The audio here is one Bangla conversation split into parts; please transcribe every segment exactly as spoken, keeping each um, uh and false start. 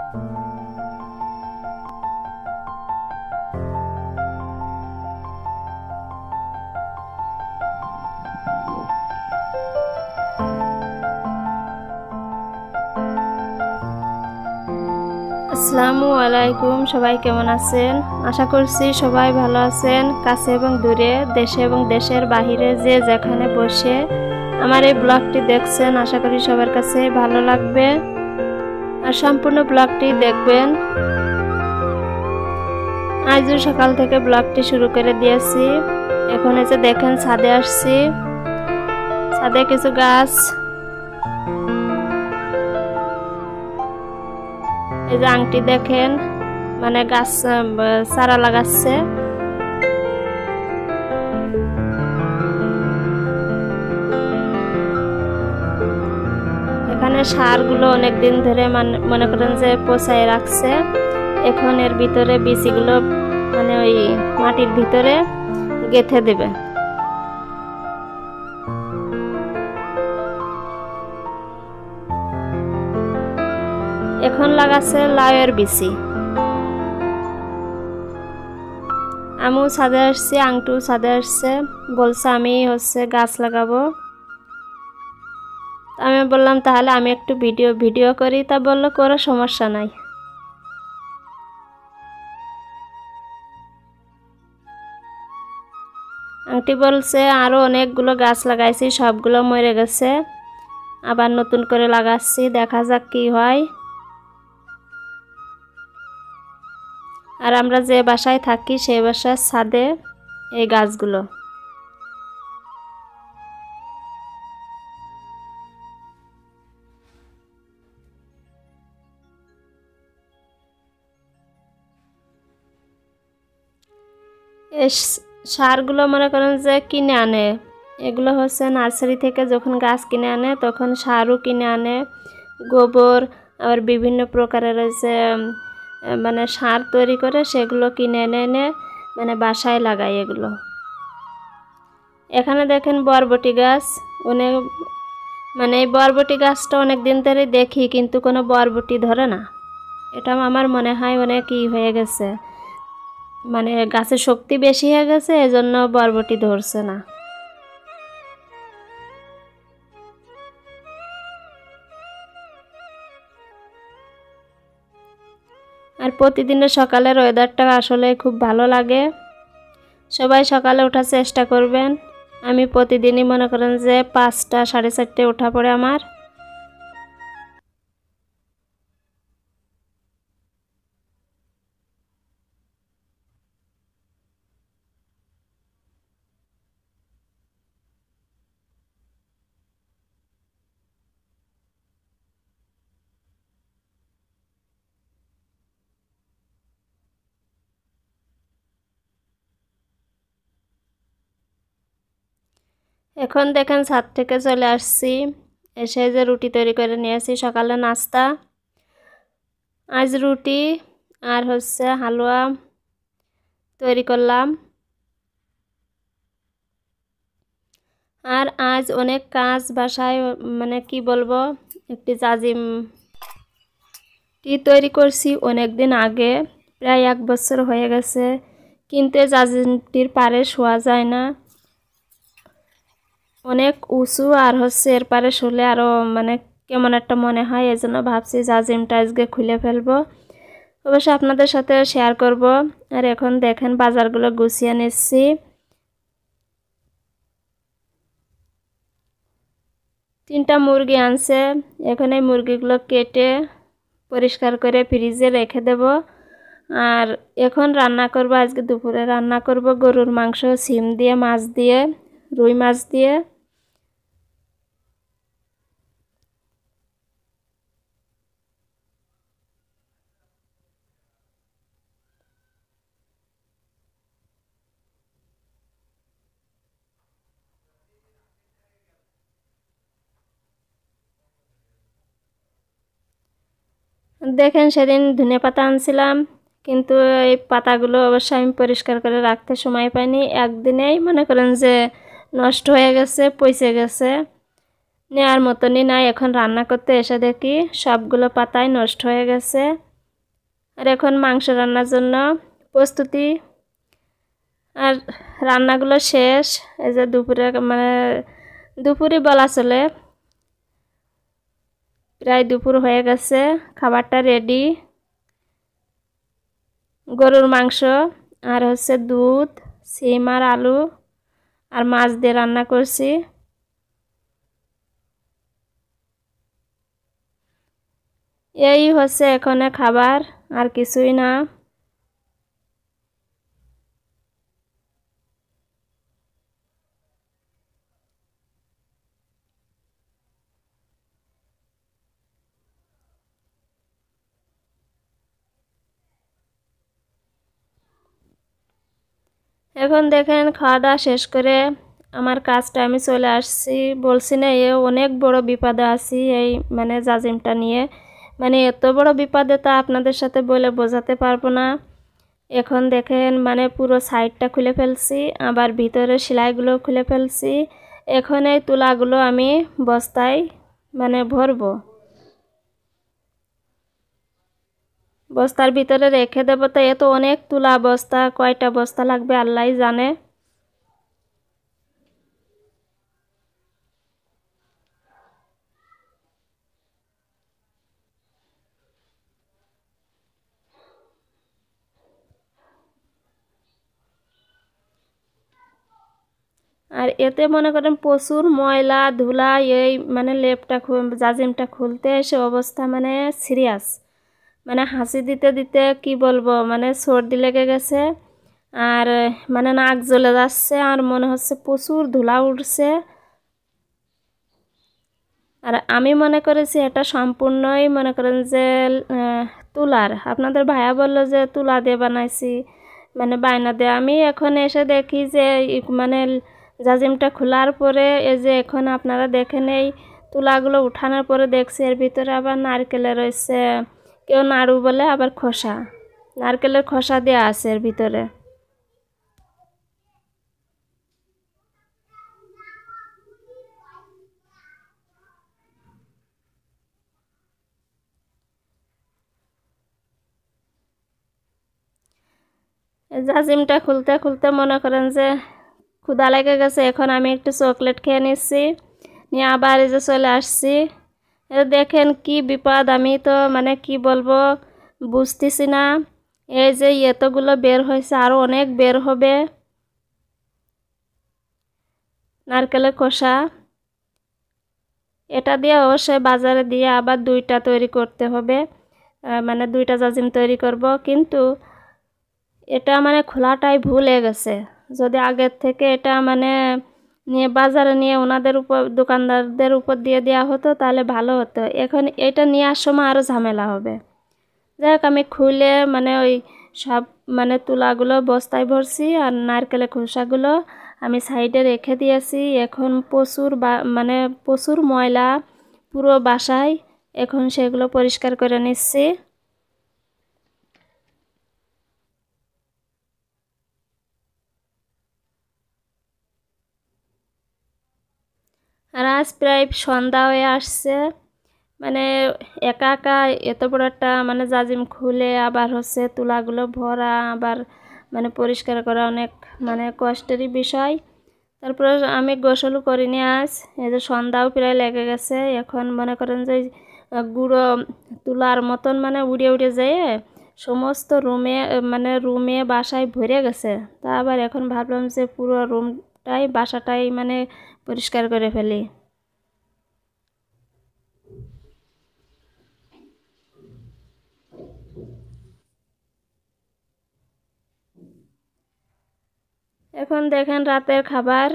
আসসালামু আলাইকুম, সবাই কেমন আছেন? আশা করছি সবাই ভালো আছেন। কাছে এবং দূরে, দেশে এবং দেশের বাহিরে যে যেখানে বসে আমার এই ব্লগটি দেখছেন, আশা করি সবার কাছে ভালো লাগবে আর সম্পূর্ণ ব্লগটি দেখবেন। আজও সকাল থেকে ব্লগটি শুরু করে দিয়েছি। এখন এসে দেখেন ছাদে আসছি, ছাদে কিছু গাছ, এই যে আংটি দেখেন, মানে গাছ চারা লাগাচ্ছে। এখানে সারগুলো অনেকদিন ধরে মনে করেন যে পচায় রাখছে। এখন এর ভিতরে বীজগুলো মানে ওই মাটির ভিতরে গেঁথে দেবে। এখন লাগাচ্ছে লাউয়ের বিচি। আমিও ছাদে আসছি, আংটু ছাদে আসছে, বলছে আমি হচ্ছে গাছ লাগাবো। আমি বললাম তাহলে আমি একটু ভিডিও ভিডিও করি। তা বললো কোনো সমস্যা নাই। আংটি বলছে আরো অনেকগুলো গাছ লাগাইছি, সবগুলো মরে গেছে, আবার নতুন করে লাগাচ্ছি, দেখা যাক কি হয়। আর আমরা যে বাসায় থাকি সেই বাসার ছাদে এই গাছগুলো। এই সারগুলো মনে করেন যে কিনে আনে, এগুলো হচ্ছে নার্সারি থেকে যখন গাছ কিনে আনে তখন সারও কিনে আনে, গোবর, আবার বিভিন্ন প্রকারের যে মানে সার তৈরি করে সেগুলো কিনে এনে এনে মানে বাসায় লাগাই এগুলো। এখানে দেখেন বরবটি গাছ, অনেক মানে এই বরবটি গাছটা অনেক দিন ধরে দেখি কিন্তু কোনো বরবটি ধরে না। এটা আমার মনে হয় অনেক ই হয়ে গেছে, মানে গাছের শক্তি বেশি হয়ে গেছে, এজন্য বরবটি ধরছে না। আর প্রতিদিনের সকালের ওয়েদারটা আসলে খুব ভালো লাগে। সবাই সকালে ওঠার চেষ্টা করবেন। আমি প্রতিদিনই মনে করেন যে পাঁচটা সাড়ে চারটে ওঠা পড়ে আমার। এখন দেখেন ছাদ থেকে চলে আসছি, এসে যে রুটি তৈরি করে নিয়েছি সকালে নাস্তা। আজ রুটি আর হচ্ছে হালুয়া তৈরি করলাম। আর আজ অনেক কাজ বাসায়, মানে কি বলবো, একটি জাজিম টি তৈরি করছি অনেক দিন আগে, প্রায় এক বছর হয়ে গেছে, কিন্তু জাজিমটির পারে শোয়া যায় না, অনেক উঁচু, আর হচ্ছে এর পারে শুলে আরও মানে কেমন একটা মনে হয়। এই জন্য ভাবছি জাজিমটা আজকে খুলে ফেলবো, অবশ্য আপনাদের সাথে শেয়ার করব। আর এখন দেখেন বাজারগুলো গুছিয়ে নিচ্ছি। তিনটা মুরগি আনছে, এখন এই মুরগিগুলো কেটে পরিষ্কার করে ফ্রিজে রেখে দেব। আর এখন রান্না করব, আজকে দুপুরে রান্না করব গরুর মাংস, সিম দিয়ে, মাছ দিয়ে, রুই মাছ দিয়ে। দেখেন সেদিন ধনিয়া পাতা আনছিলাম, কিন্তু এই পাতাগুলো অবশ্য আমি পরিষ্কার করে রাখতে সময় পাইনি, একদিনেই মনে করেন যে নষ্ট হয়ে গেছে, পচে গেছে, নেওয়ার মতনই নাই। এখন রান্না করতে এসে দেখি সবগুলো পাতাই নষ্ট হয়ে গেছে। আর এখন মাংস রান্নার জন্য প্রস্তুতি। আর রান্নাগুলো শেষ। এই যে দুপুরে মানে দুপুরই বলা চলে, প্রায় দুপুর হয়ে গেছে। খাবারটা রেডি। গরুর মাংস আর হচ্ছে দুধ, সিম আর আলু আর মাছ দিয়ে রান্না করছি। এই হচ্ছে এখানে খাবার, আর কিছুই না। এখন দেখেন খাওয়া দাওয়া শেষ করে আমার কাজটা আমি চলে আসছি। বলছি না এ অনেক বড় বিপদে আছি এই মানে জাজিমটা নিয়ে। মানে এত বড় বিপদে তা আপনাদের সাথে বলে বোঝাতে পারবো না। এখন দেখেন মানে পুরো সাইডটা খুলে ফেলছি, আবার ভিতরে সেলাইগুলো খুলে ফেলছি। এখন এই তুলাগুলো আমি বস্তায় মানে ভরবো, বস্তার ভিতরে রেখে দেবো। তো এ তো অনেক তুলা, বস্তা কয়টা বস্তা লাগবে আল্লাহই জানে। আর এতে মনে করেন প্রচুর ময়লা ধুলা। এই মানে লেপটা জাজিমটা খুলতে এসে অবস্থা মানে সিরিয়াস। মানে হাসি দিতে দিতে কি বলবো, মানে সর্দি লেগে গেছে, আর মানে নাক জ্বলে যাচ্ছে, আর মনে হচ্ছে প্রচুর ধুলা উঠছে। আর আমি মনে করেছি এটা সম্পূর্ণই মনে করেন যে তুলার। আপনাদের ভাইয়া বললো যে তুলা দিয়ে বানাইছি, মানে বায়না দিয়ে। আমি এখন এসে দেখি যে মানে জাজিমটা খোলার পরে এই যে এখন আপনারা দেখেন এই তুলাগুলো উঠানোর পরে দেখছি এর ভিতরে আবার নারকেলের রয়েছে, কেউ নাড়ু বলে, আবার খোসা, নারকেলের খোসা দেওয়া আছে এর ভিতরে। জাজিমটা খুলতে খুলতে মনে করেন যে ক্ষুধা লেগে গেছে। এখন আমি একটু চকলেট খেয়ে নিচ্ছি, নিয়ে আবার এই যে চলে আসছি। দেখেন কি বিপদ, আমি তো মানে কি বলবো বুঝতেছি না। এই যে এতগুলো বের হয়েছে, আরও অনেক বের হবে। নারকেলের খোসা এটা দিয়ে অবশ্যই বাজারে দিয়ে আবার দুইটা তৈরি করতে হবে, মানে দুইটা জাজিম তৈরি করব। কিন্তু এটা মানে খোলাটাই ভুল হয়ে গেছে। যদি আগের থেকে এটা মানে নিয়ে বাজারে নিয়ে ওনাদের উপর দোকানদারদের উপর দিয়ে দেওয়া হতো তাহলে ভালো হতো। এখন এটা নেওয়ার সময় আরও ঝামেলা হবে। যাই হোক, আমি খুলে মানে ওই সব মানে তুলাগুলো বস্তায় ভরছি, আর নারকেলের খোসাগুলো আমি সাইডে রেখে দিয়েছি। এখন প্রচুর বা মানে প্রচুর ময়লা পুরো বাসায়, এখন সেগুলো পরিষ্কার করে নিচ্ছি। আর আজ প্রায় সন্ধ্যা হয়ে আসছে। মানে একা একা এত বড় একটা মানে জাজিম খুলে আবার হচ্ছে তুলাগুলো ভরা, আবার মানে পরিষ্কার করা অনেক মানে কষ্টেরই বিষয়। তারপরে আমি গোসলও করিনি আজ। এই যে সন্ধ্যাও প্রায় লেগে গেছে। এখন মনে করেন যে গুঁড়ো তুলার মতন মানে উড়ে উড়ে যেয়ে সমস্ত রুমে মানে রুমে বাসায় ভরে গেছে। তা আবার এখন ভাবলাম যে পুরো রুমটাই বাসাটাই মানে পরিষ্কার করে ফেলি। এখন দেখেন রাতের খাবার।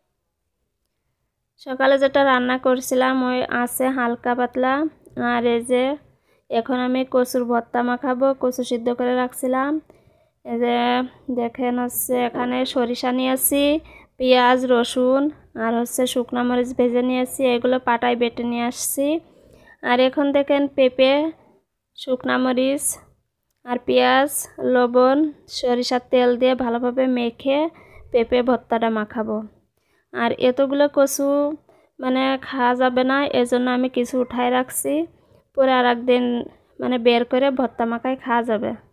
সকালে যেটা রান্না করছিলাম ওই আছে হালকা পাতলা। আর এই যে এখন আমি কচুর ভর্তা মাখাবো, কচু সিদ্ধ করে রাখছিলাম। এই যে দেখেন হচ্ছে এখানে সরিষা নিয়েছি, পেঁয়াজ রসুন আর হচ্ছে শুকনো মরিচ ভেজে নিয়েছি, এগুলো পাটায় বেটে নিয়ে আসছি। আর এখন দেখেন পেঁপে, শুকনো মরিচ আর পেঁয়াজ, লবণ, সরিষার তেল দিয়ে ভালোভাবে মেখে পেঁপে ভর্তাটা মাখাবো। আর এতগুলো কচু মানে খাওয়া যাবে না, এজন্য আমি কিছু উঠায় রাখছি, পরে আর একদিন মানে বের করে ভর্তা মাখায় খাওয়া যাবে।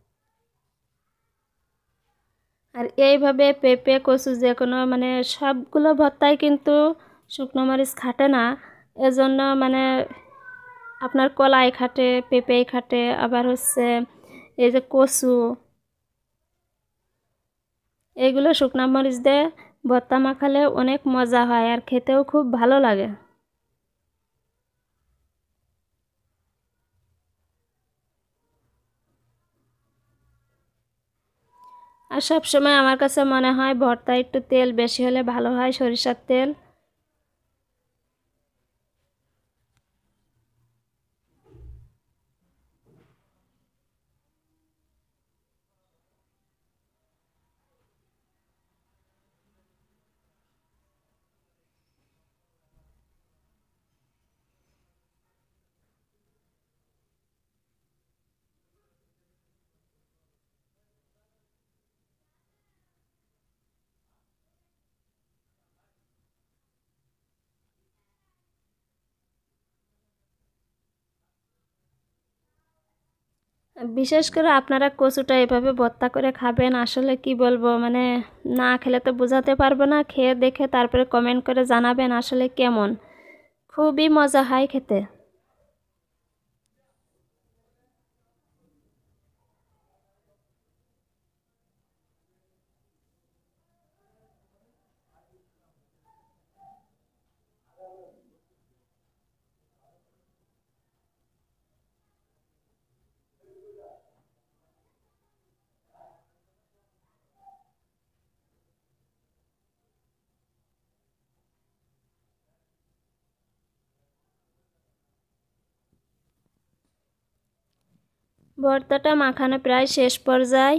আর এইভাবে পেঁপে কচু যে কোনো মানে সবগুলো ভর্তায় কিন্তু শুকনো মরিচ খাটে না, এজন্য মানে আপনার কলাই খাটে, পেঁপেই খাটে, আবার হচ্ছে এই যে কচু, এইগুলো শুকনো মরিচ দিয়ে ভর্তা মাখালে অনেক মজা হয় আর খেতেও খুব ভালো লাগে। আর সব সময় আমার কাছে মনে হয় ভর্তা একটু তেল বেশি হলে ভালো হয়, সরিষার তেল। বিশেষ করে আপনারা কচুটা এভাবে ভর্তা করে খাবেন, আসলে কি বলবো মানে না খেলে তো বোঝাতে পারবো না, খেয়ে দেখে তারপরে কমেন্ট করে জানাবেন আসলে কেমন। খুবই মজা হয় খেতে। ভর্তাটা মাখানো প্রায় শেষ পর্যায়ে।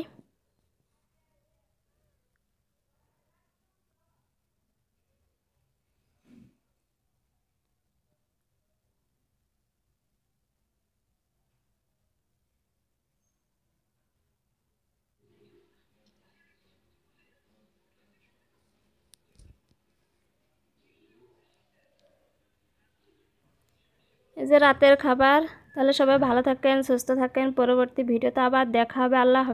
এই যে রাতের খাবার। তাহলে সবাই ভালো থাকেন, সুস্থ থাকেন, পরবর্তী ভিডিওতে আবার দেখা হবে। আল্লাহ হাফেজ।